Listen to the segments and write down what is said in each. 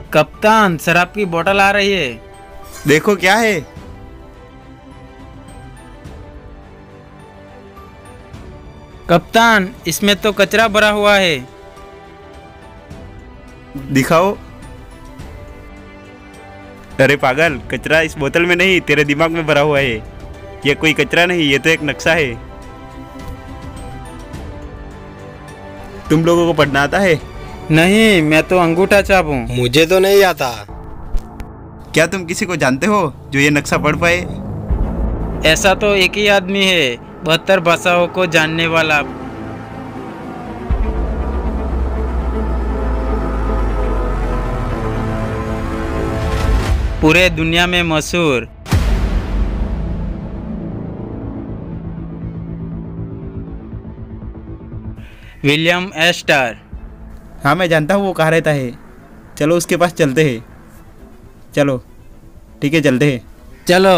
कप्तान, शराब की बोतल आ रही है। देखो क्या है। कप्तान, इसमें तो कचरा भरा हुआ है। दिखाओ। अरे पागल, कचरा इस बोतल में नहीं, तेरे दिमाग में भरा हुआ है। ये कोई कचरा नहीं, ये तो एक नक्शा है। तुम लोगों को पढ़ना आता है? नहीं, मैं तो अंगूठा छाप हूँ। मुझे तो नहीं आता। क्या तुम किसी को जानते हो जो ये नक्शा पढ़ पाए? ऐसा तो एक ही आदमी है, 72 भाषाओं को जानने वाला। पूरे दुनिया में मशहूर। William Astor. हाँ, मैं जानता हूँ वो कहाँ रहता है। चलो उसके पास चलते हैं। चलो ठीक है, चलते हैं। चलो।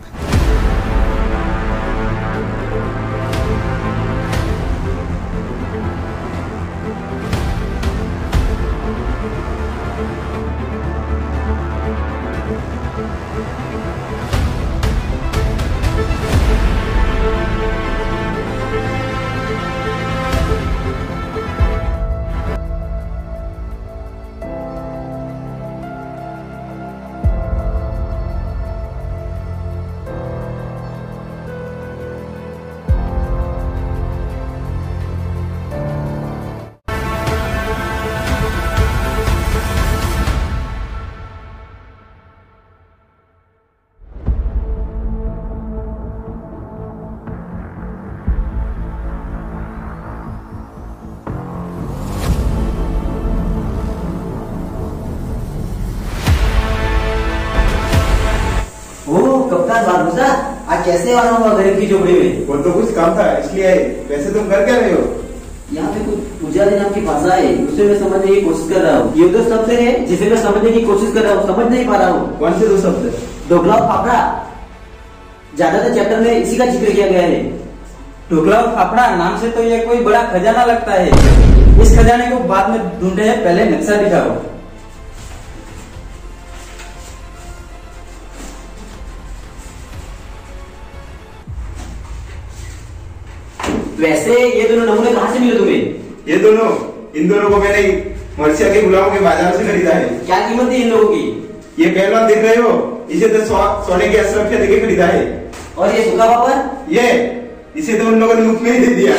कप्तान बादशाह, आज कैसे आना हुआ गरीब की झोपड़ी में? वो तो कुछ काम था इसलिए आए। वैसे तुम कर क्या रहे हो? यहाँ पे कुछ उजाले नाम की भाषा है, उसे मैं समझने की कोशिश कर रहा हूँ। ये दो शब्द है जिसे मैं समझने की कोशिश कर रहा हूँ, समझ नहीं पा रहा हूँ। कौन से दो शब्द? ढोकला और फाफड़ा। ज्यादातर चैप्टर में इसी का जिक्र किया गया है। ढोकला और फाफड़ा नाम से तो ये कोई बड़ा खजाना लगता है। इस खजाने को बाद में ढूंढे, पहले नक्शा दिखाओ। वैसे ये दोनों नमूने कहाँ से मिले तुम्हें? ये दोनों, इन दोनों को मैंने मर्सिया के गुलामों के बाजार से खरीदा है। क्या कीमत है इन लोगों की? ये पहलवान देख रहे हो, इसे तो सोने के अशरफ देके खरीदा है। और ये सूखा पापड़? ये इसे तो उन लोगों ने मुफ्त में ही दे दिया।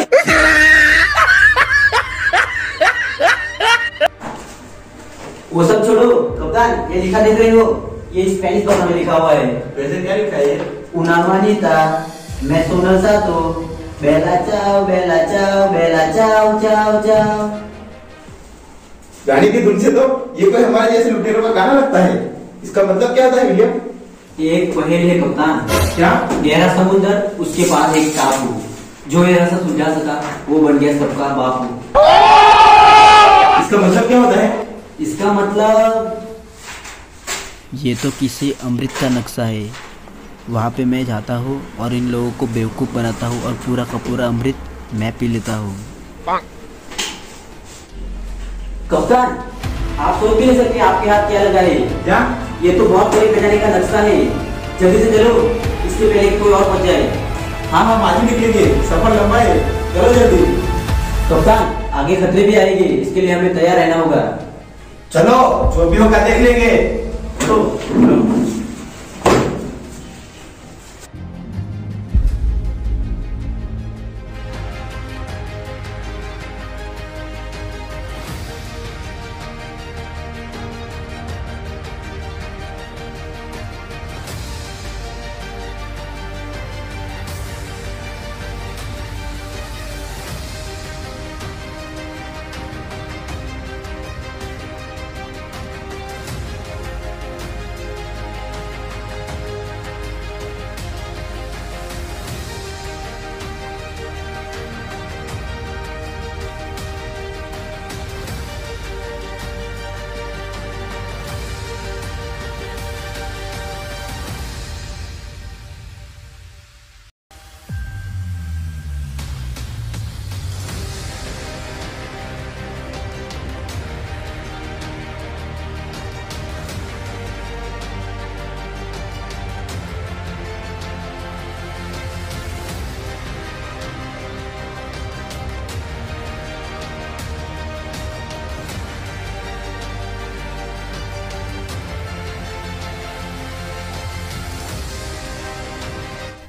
वो सब छोड़ो कप्तान, ये लिखा देख रहे हो, ये स्पेनिश भाषा में लिखा हुआ है। वैसे क्या लिखा है? Una manita, me suena el sato, bella ciao, bella ciao, ciao, ciao। गाने की धुन से तो ये कोई हमारे जैसे लुटेरों का गाना लगता है। इसका मतलब क्या होता है विलियम? ये एक पहेली है कप्तान। क्या? गहरा समुद्र, उसके पास एक टापू, जो ये रास्ता सुलझा सका वो बन गया सबका बापू। इसका मतलब क्या होता है? इसका मतलब ये तो किसी अमृत का नक्शा है। वहाँ पे मैं जाता हूँ और इन लोगों को बेवकूफ़ बनाता हूँ और पूरा का पूरा अमृत मैं पी लेता हूँ। कप्तान, आप सोच भी नहीं सकते आपके हाथ क्या लगा है। क्या? ये तो बहुत बड़े खजाने का नक्शा है। जल्दी से चलो, इसके पहले कोई और फंस जाए। हाँ, हम आज ही निकलेंगे, सफर लंबा है। चलो जल्दी। कप्तान, आगे खतरे भी आएंगे, इसके लिए हमें तैयार रहना होगा। चलो, जो भी होगा देख लेंगे। चलो।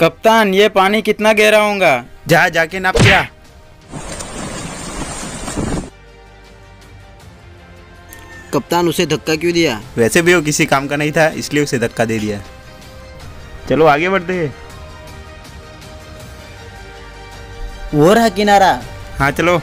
कप्तान, ये पानी कितना गहरा होगा? जा जाके नाप क्या। कप्तान, उसे धक्का क्यों दिया? वैसे भी वो किसी काम का नहीं था, इसलिए उसे धक्का दे दिया। चलो आगे बढ़ते हैं। वो रहा किनारा। हाँ चलो।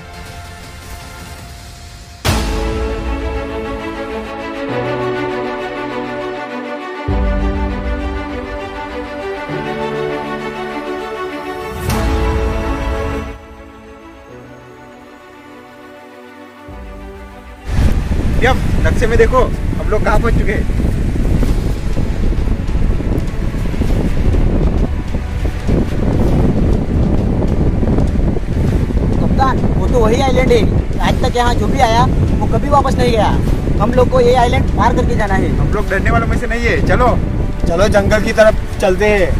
अब नक्शे में देखो हम लोग कहाँ पहुँच चुके हैं। कप्तान, वो तो वही आइलैंड है। आज तक यहाँ जो भी आया वो कभी वापस नहीं गया। हम लोग को ये आइलैंड पार करके जाना है। हम लोग डरने वालों में से नहीं है। चलो चलो जंगल की तरफ चलते हैं।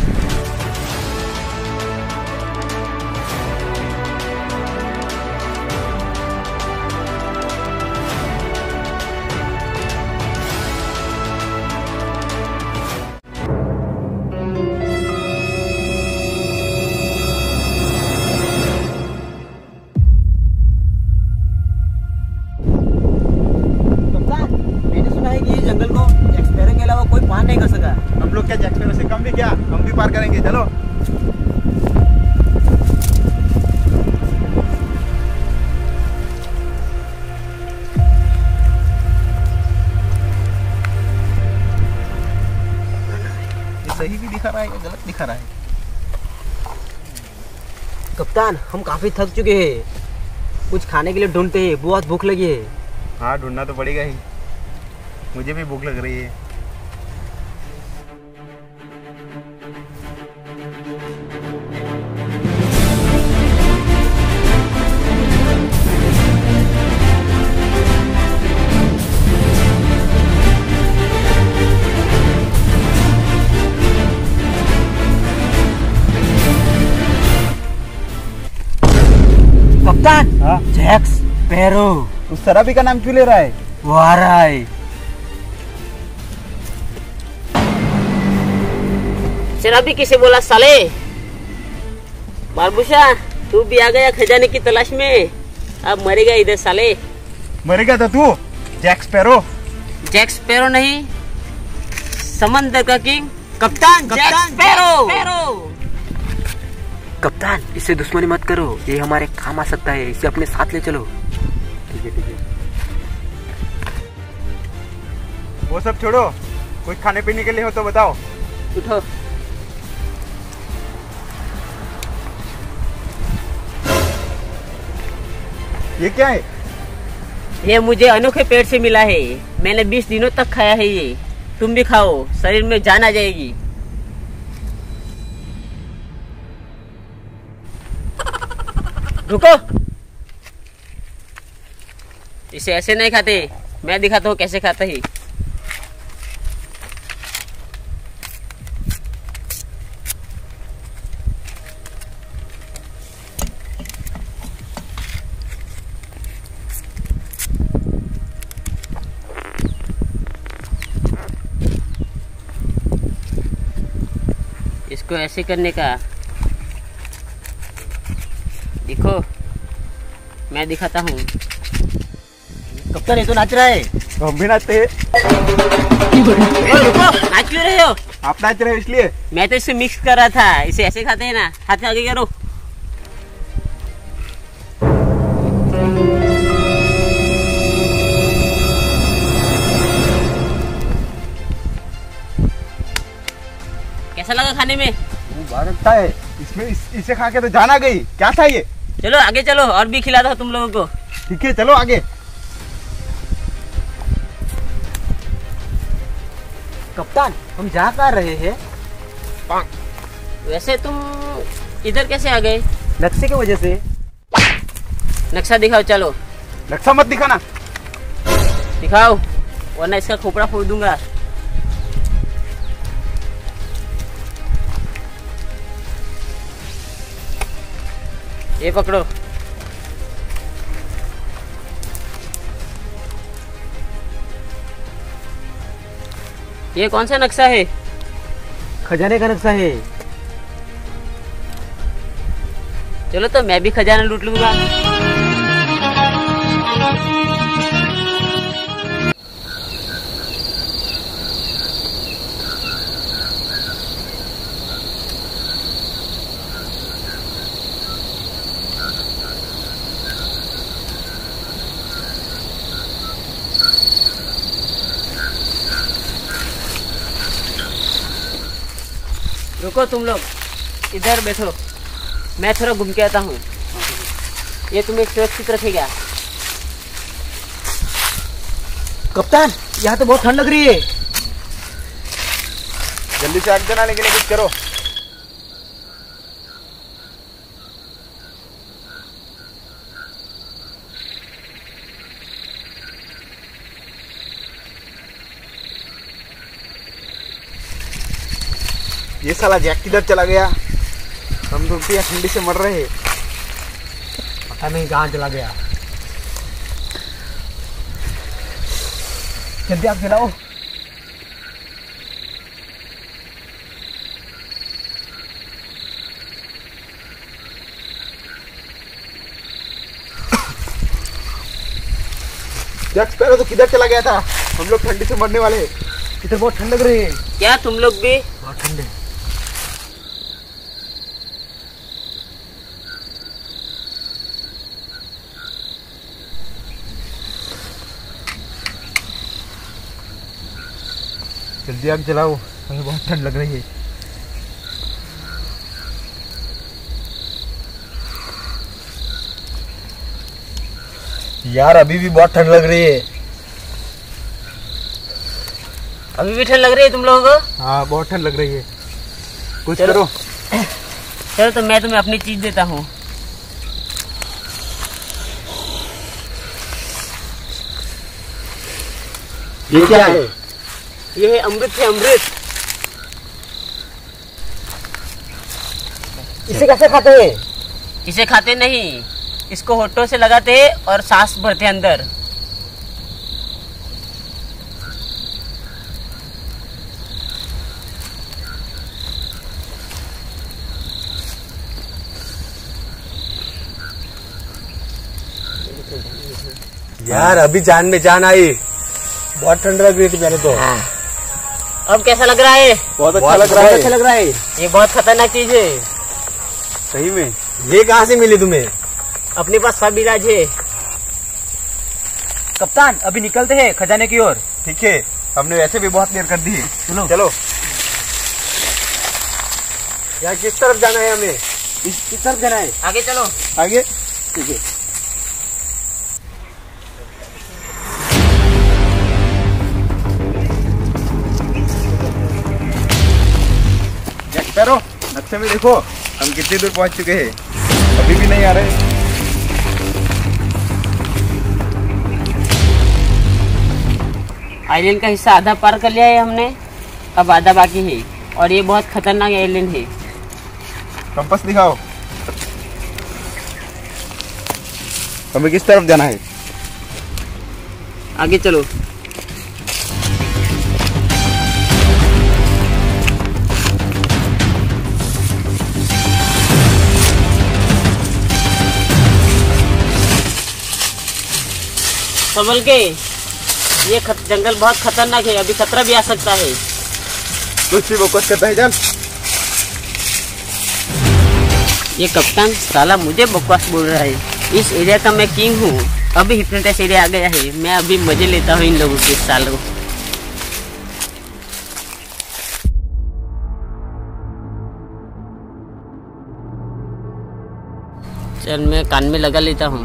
जंगल को जैक स्पैरो के अलावा कोई पार नहीं कर सका। हम लोग क्या जैक स्पैरो से कम भी क्या? हम भी पार करेंगे। चलो। ये सही भी दिखा रहा है या गलत दिखा रहा है? कप्तान, हम काफी थक चुके हैं। कुछ खाने के लिए ढूंढते हैं, बहुत भूख लगी है। हाँ, ढूंढना तो पड़ेगा ही। मुझे भी भूख लग रही है। कप्तान, हाँ? Jack Sparrow. उस शराबी का नाम क्यों ले रहा है? वो आ रहा है। शराबी किसे बोला साले? बारबूशा, तू भी आ गया खजाने की तलाश में। अब मरेगा इधर साले। मरेगा तो तू, जैक स्पैरो। जैक स्पैरो नहीं, समंदर का किंग कप्तान जैक स्पैरो। कप्तान, इससे दुश्मनी मत करो, ये हमारे काम आ सकता है। इसे अपने साथ ले चलो। ठीक है ठीक है। वो सब छोड़ो, कुछ खाने पीने के लिए हो तो बताओ। उठो। ये क्या है? ये मुझे अनोखे पेड़ से मिला है। मैंने 20 दिनों तक खाया है ये। तुम भी खाओ, शरीर में जान आ जाएगी। रुको, इसे ऐसे नहीं खाते, मैं दिखाता हूँ कैसे खाता है। इसको ऐसे करने का, देखो मैं दिखाता हूँ। कप्तान, ये तो नाच रहा है। हम भी नाचते हैं। रुको, नाच क्यों रहे हो? आप नाच रहे हो इसलिए। मैं तो इसे मिक्स कर रहा था। इसे ऐसे खाते हैं ना, हाथ आगे करो। कैसा लगा खाने में? बहुत अच्छा है। इसमें इसे खा के तो जान आ गई। क्या था ये? चलो आगे चलो, और भी खिलाता हूँ तुम लोगों को। ठीक है, चलो आगे। कप्तान, हम जा कर रहे हैं। वैसे तुम इधर कैसे आ गए? नक्शे की वजह से। नक्शा दिखाओ। चलो नक्शा मत दिखाना। दिखाओ, वरना इसका खोपड़ा फोड़ दूंगा। ये पकड़ो। ये कौन सा नक्शा है? खजाने का नक्शा है। चलो तो मैं भी खजाना लूट लूंगा। रुको तुम लोग, इधर बैठो, मैं थोड़ा घूम के आता हूँ। ये तुम्हें सुरक्षित रखेगा। कप्तान, यहाँ तो बहुत ठंड लग रही है। जल्दी से आग जलाने के लिए कुछ करो। ये साला जैक किधर चला गया? हम तो ठंडी से मर रहे हैं। पता नहीं कहाँ चला गया। जल्दी आग जलाओ। जैक स्पैरो तो किधर चला गया था? हम लोग ठंडी से मरने वाले हैं। इधर बहुत ठंड लग रही है। क्या तुम लोग भी? बहुत ठंड है। जल्दी आग जलाओ, हमें बहुत ठंड लग रही है। यार अभी भी बहुत ठंड लग रही है। अभी भी ठंड लग रही है तुम लोगों को? हाँ बहुत ठंड लग रही है, कुछ चलो। करो। चलो तो मैं तुम्हें अपनी चीज देता हूँ। ये क्या है? ये है अमृत, है अमृत। इसे कैसे खाते हैं? इसे खाते नहीं, इसको होठों से लगाते हैं और सांस भरते हैं अंदर। यार अभी जान में जान आई। बहुत ठंड लग रही थी पहले तो। अब कैसा लग रहा है? बहुत अच्छा लग रहा है। अच्छा लग रहा है। ये बहुत खतरनाक चीज है। सही में? ये कहाँ से मिली तुम्हें? अपने पास सब इलाज है। कप्तान, अभी निकलते हैं खजाने की ओर। ठीक है, हमने वैसे भी बहुत देर कर दी है। चलो चलो। यार किस तरफ जाना है हमें? इस तरफ जाना है। आगे चलो। आगे? ठीक है। जैक स्पैरो, नक्शे में देखो हम कितनी दूर पहुंच चुके हैं। अभी भी नहीं आ रहे। आइलैंड का हिस्सा आधा पार कर लिया है हमने, अब आधा बाकी है और ये बहुत खतरनाक आइलैंड है। कंपास दिखाओ, हमें किस तरफ जाना है? आगे चलो। संभल के, ये जंगल बहुत खतरनाक है, अभी खतरा भी आ सकता है। कुछ भी बकवास करता है चल। ये कप्तान साला मुझे बकवास बोल रहा है। इस एरिया का मैं किंग हूँ। अभी हिप्नोटाइज एरिया आ गया है, मैं अभी मजे लेता हूँ इन लोगों के सालों। चल मैं कान में लगा लेता हूँ।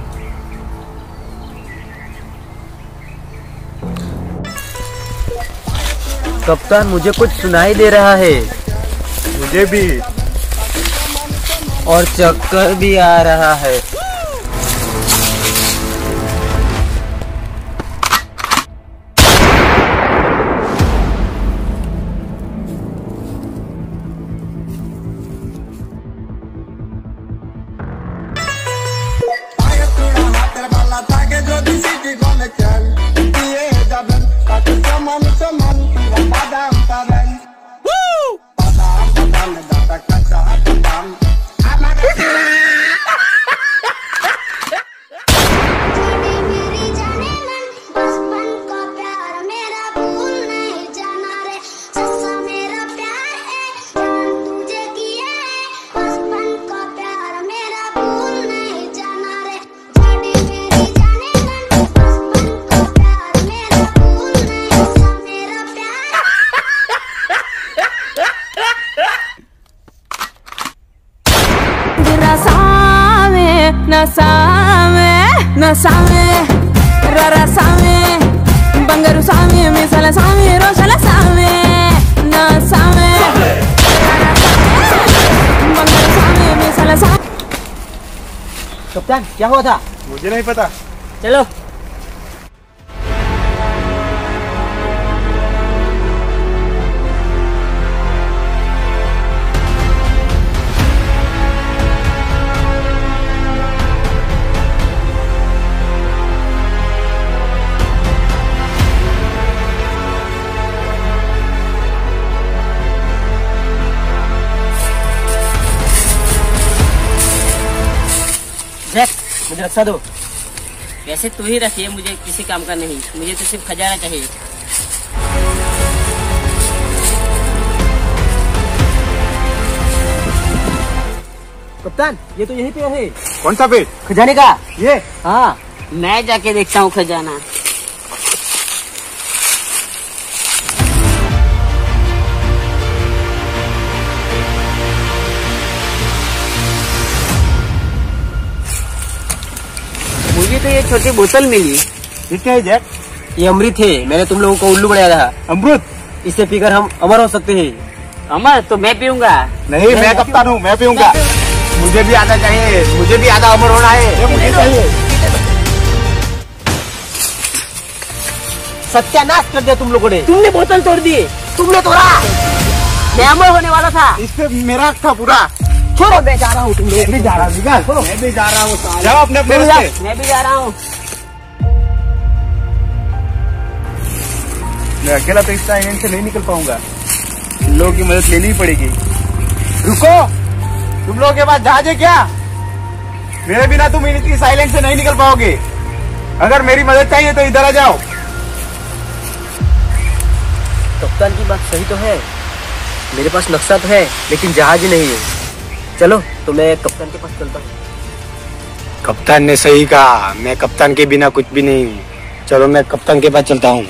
कप्तान, मुझे कुछ सुनाई दे रहा है। मुझे भी। और चक्कर भी आ रहा है। సామే నా సామే రర సామే బంగారు సామే మిసల సామే రోషల సామే నా సామే బంగారు సామే మిసల సామే। कप्तान क्या हुआ था? मुझे नहीं पता। चलो जैक, मुझे रक्षा दो। वैसे तू ही रखिए, मुझे किसी काम का नहीं, मुझे तो सिर्फ खजाना चाहिए। कप्तान ये तो यहीं पे है। कौन सा पेट? खजाने का। ये? हाँ मैं जाके देखता हूँ खजाना। मुझे तो ये छोटी बोतल मिली। ये क्या है जैक? ये अमृत है, मैंने तुम लोगों को उल्लू बनाया था। अमृत? इसे पीकर हम अमर हो सकते हैं। अमर तो मैं पीऊंगा। नहीं, मैं कप्तान हूँ, मैं पीऊंगा। मुझे भी आधा चाहिए, मुझे भी आधा अमर होना है। ये मुझे चाहिए। सत्यानाश कर दिया तुम लोगों ने। तुमने बोतल तोड़ दी। तुमने तोड़ा। मैं अमर होने वाला था। इस पे मेरा हक था पूरा। छोड़ो, मैं जा रहा हूँ। तुम लोग मैं भी जा रहा हूँ, निकाल। मैं भी जा रहा हूँ। जाओ अपने अपने तुम रास्ते। मैं भी जा रहा हूँ। मैं अकेला तो इस आइलैंड से नहीं निकल पाऊंगा, लोगों की मदद लेनी ही पड़ेगी। रुको, तुम लोगों के पास जहाज है क्या? मेरे बिना तुम इस आइलैंड से नहीं निकल पाओगे। अगर मेरी मदद चाहिए तो इधर आ जाओ। कप्तान की बात सही तो है, मेरे पास नक्शा तो है लेकिन जहाज ही नहीं है। चलो तो मैं कप्तान के पास चलता हूँ। कप्तान ने सही कहा, मैं कप्तान के बिना कुछ भी नहीं हूँ। चलो मैं कप्तान के पास चलता हूँ।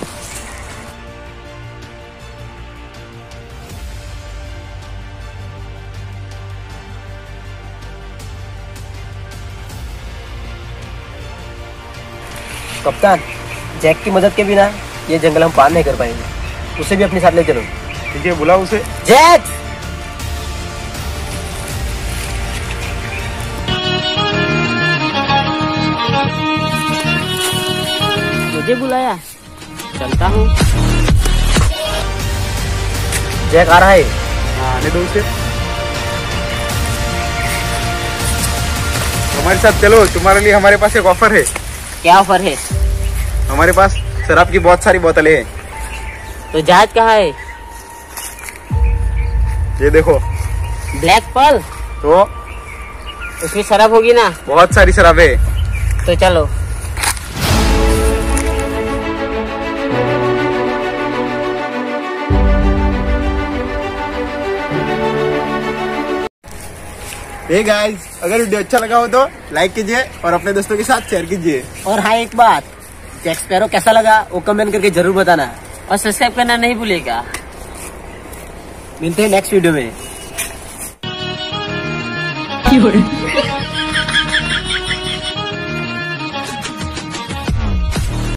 कप्तान, जैक की मदद के बिना ये जंगल हम पार नहीं कर पाएंगे। उसे भी अपने साथ ले चलो। ठीक है, बुलाओ उसे। जैक! मुझे बुलाया, चलता हूँ। जैक आ रहा है। आने दो उसे। हमारे साथ चलो, तुम्हारे लिए हमारे पास एक ऑफर है। क्या ऑफर है? हमारे पास शराब की बहुत सारी बोतलें हैं। तो जहाज कहाँ है? ये देखो। Black Pearl? तो उसमें शराब होगी ना? बहुत सारी शराब है। तो चलो। हे गाइस, अगर वीडियो अच्छा लगा हो तो लाइक कीजिए और अपने दोस्तों के साथ शेयर कीजिए। और हाँ, एक बात, जैक स्पैरो कैसा लगा वो कमेंट करके जरूर बताना। और सब्सक्राइब करना नहीं भूलेगा। मिलते हैं नेक्स्ट वीडियो में।